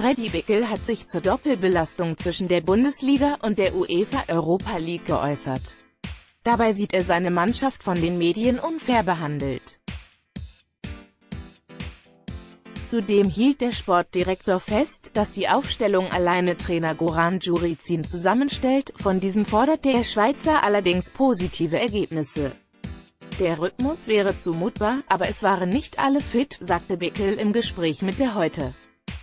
Freddy Bickel hat sich zur Doppelbelastung zwischen der Bundesliga und der UEFA Europa League geäußert. Dabei sieht er seine Mannschaft von den Medien unfair behandelt. Zudem hielt der Sportdirektor fest, dass die Aufstellung alleine Trainer Goran Djuricin zusammenstellt, von diesem forderte der Schweizer allerdings positive Ergebnisse. Der Rhythmus wäre zumutbar, aber es waren nicht alle fit, sagte Bickel im Gespräch mit der Heute.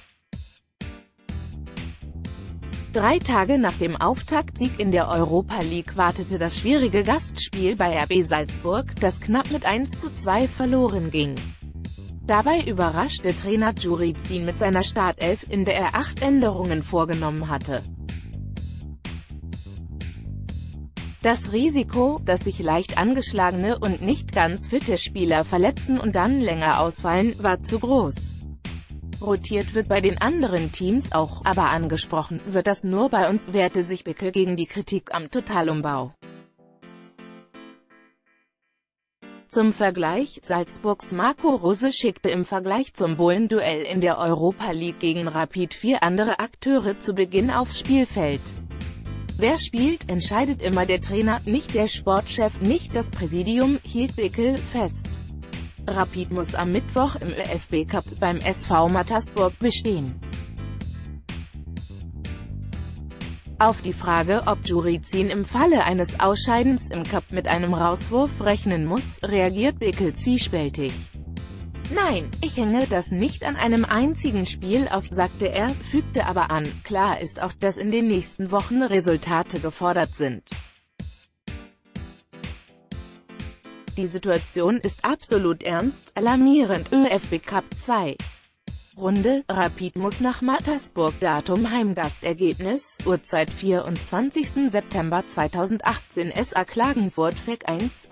3 Tage nach dem Auftaktsieg in der Europa League wartete das schwierige Gastspiel bei RB Salzburg, das knapp mit 1:2 verloren ging. Dabei überraschte Trainer Djuricin mit seiner Startelf, in der er 8 Änderungen vorgenommen hatte. Das Risiko, dass sich leicht angeschlagene und nicht ganz fitte Spieler verletzen und dann länger ausfallen, war zu groß. Rotiert wird bei den anderen Teams auch, aber angesprochen wird das nur bei uns, wehrte sich Bickel gegen die Kritik am Totalumbau. Zum Vergleich, Salzburgs Marco Rose schickte im Vergleich zum Bullenduell in der Europa League gegen Rapid 4 andere Akteure zu Beginn aufs Spielfeld. Wer spielt, entscheidet immer der Trainer, nicht der Sportchef, nicht das Präsidium, hielt Bickel fest. Rapid muss am Mittwoch im ÖFB Cup beim SV Mattersburg bestehen. Auf die Frage, ob Djuricin im Falle eines Ausscheidens im Cup mit einem Rauswurf rechnen muss, reagiert Bickel zwiespältig. Nein, ich hänge das nicht an einem einzigen Spiel auf, sagte er, fügte aber an, klar ist auch, dass in den nächsten Wochen Resultate gefordert sind. Die Situation ist absolut ernst, alarmierend. ÖFB Cup 2 Runde, Rapid muss nach Mattersburg. Datum Heimgastergebnis, Uhrzeit 24. September 2018. SA Klagenfurt FEC 1,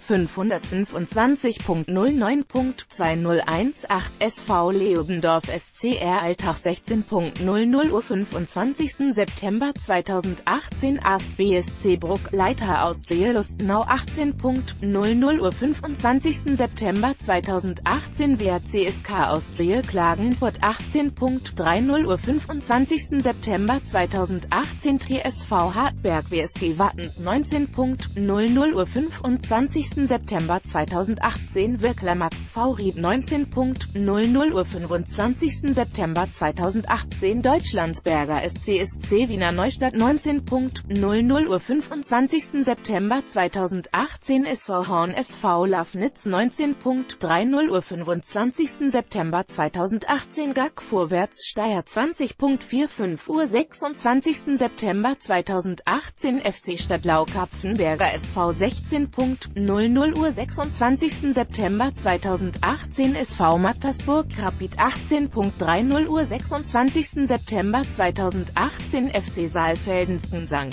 525.09.2018 SV Leobendorf SCR Alltag 16.00 Uhr 25. September 2018 AST BSC Bruck Leiter Austria Lustenau 18.00 Uhr 25. September 2018 WRCSK Austria Klagenfurt 18.30 Uhr 25. September 2018 TSV Hartberg WSG Wattens 19.00 Uhr 25. September 2018 Wirkler Max V Ried 19.00 Uhr 25. September 2018 Deutschlandsberger SC Wiener Neustadt 19.00 Uhr 25. September 2018 SV Horn SV Lafnitz 19.30 Uhr 25. September 2018 GAG Vorwärts Steyr 20.45 Uhr 26. September 2018 FC Stadtlau Kapfenberger SV 16.00 Uhr 26. September 2018 SV Mattersburg Rapid 18.30 Uhr 26. September 2018 FC Saalfeldensen St.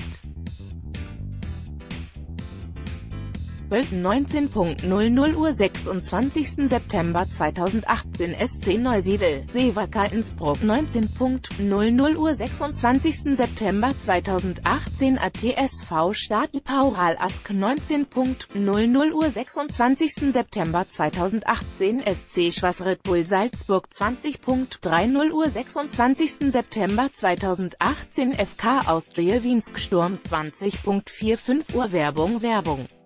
19.00 Uhr 26. September 2018 SC Neusiedl Seewacker Innsbruck 19.00 Uhr 26. September 2018 ATSV Stadl Paural Ask 19.00 Uhr 26. September 2018 SC Schwaz Red Bull Salzburg 20.30 Uhr 26. September 2018 FK Austria Wiensk Sturm 20.45 Uhr Werbung